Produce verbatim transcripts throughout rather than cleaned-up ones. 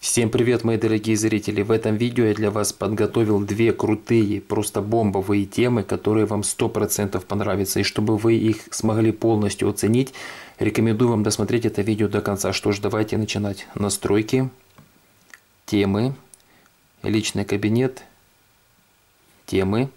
Всем привет, мои дорогие зрители! В этом видео я для вас подготовил две крутые, просто бомбовые темы, которые вам сто процентов понравятся. И чтобы вы их смогли полностью оценить, рекомендую вам досмотреть это видео до конца. Что ж, давайте начинать. Настройки, темы, личный кабинет, темы.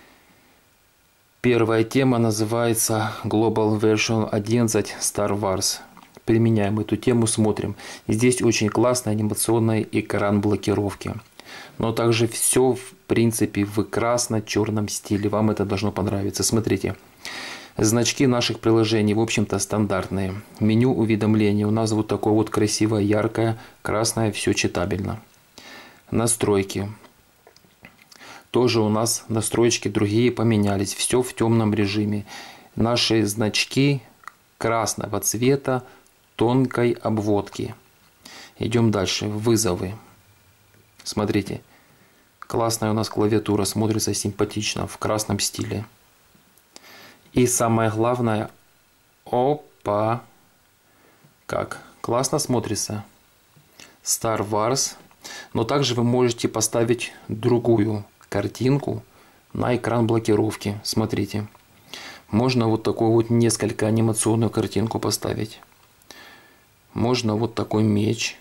Первая тема называется Global Version одиннадцать Star Wars. Применяем эту тему, смотрим. Здесь очень классный анимационный экран блокировки. Но также все в принципе в красно-черном стиле. Вам это должно понравиться. Смотрите. Значки наших приложений, в общем-то, стандартные. Меню уведомлений у нас вот такое вот красивое, яркое, красное, все читабельно. Настройки. Тоже у нас настройки другие поменялись. Все в темном режиме. Наши значки красного цвета, тонкой обводки. Идем дальше. Вызовы. Смотрите. Классная у нас клавиатура. Смотрится симпатично. В красном стиле. И самое главное. Опа. Как классно смотрится. Star Wars. Но также вы можете поставить другую картинку на экран блокировки. Смотрите. Можно вот такую вот несколько анимационную картинку поставить. Можно вот такой меч.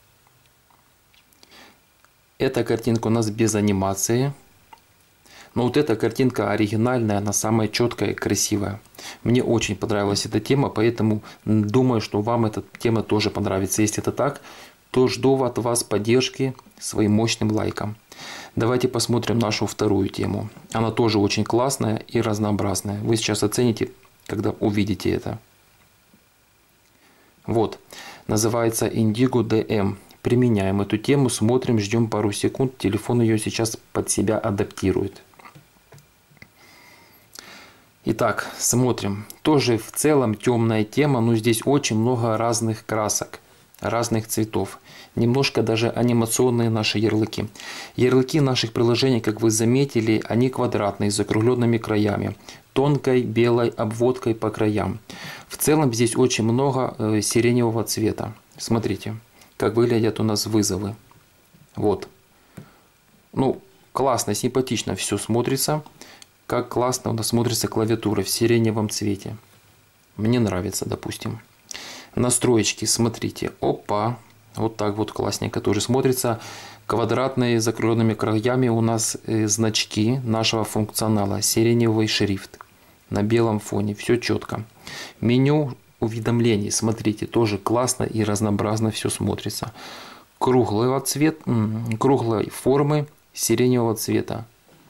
Эта картинка у нас без анимации. Но вот эта картинка оригинальная, она самая четкая и красивая. Мне очень понравилась эта тема, поэтому думаю, что вам эта тема тоже понравится. Если это так, то жду от вас поддержки своим мощным лайком. Давайте посмотрим нашу вторую тему. Она тоже очень классная и разнообразная. Вы сейчас оцените, когда увидите это. Вот. Называется Indigo ди эм. Применяем эту тему, смотрим, ждем пару секунд. Телефон ее сейчас под себя адаптирует. Итак, смотрим. Тоже в целом темная тема, но здесь очень много разных красок, разных цветов. Немножко даже анимационные наши ярлыки. Ярлыки наших приложений, как вы заметили, они квадратные, с закругленными краями. Тонкой белой обводкой по краям. В целом здесь очень много э, сиреневого цвета. Смотрите, как выглядят у нас вызовы. Вот. Ну, классно, симпатично все смотрится. Как классно у нас смотрится клавиатура в сиреневом цвете. Мне нравится, допустим. Настроечки, смотрите. Опа. Вот так вот классненько тоже смотрится. Квадратные с закругленными краями у нас э, значки нашего функционала. Сиреневый шрифт. На белом фоне. Все четко. Меню уведомлений. Смотрите. Тоже классно и разнообразно все смотрится. Круглого цвет, круглой формы сиреневого цвета.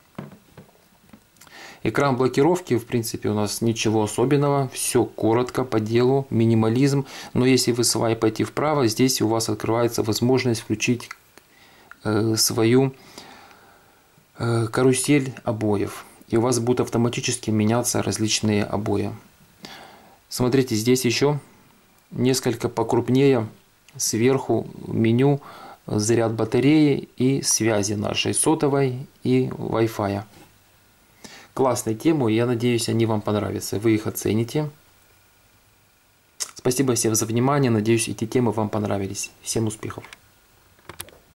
Экран блокировки, в принципе, у нас ничего особенного. Все коротко, по делу, минимализм. Но если вы свайпаете вправо, здесь у вас открывается возможность включить э, свою э, карусель обоев. И у вас будут автоматически меняться различные обои. Смотрите, здесь еще несколько покрупнее сверху меню заряд батареи и связи нашей сотовой и Wi-Fi. Классные темы, я надеюсь, они вам понравятся. Вы их оцените. Спасибо всем за внимание. Надеюсь, эти темы вам понравились. Всем успехов!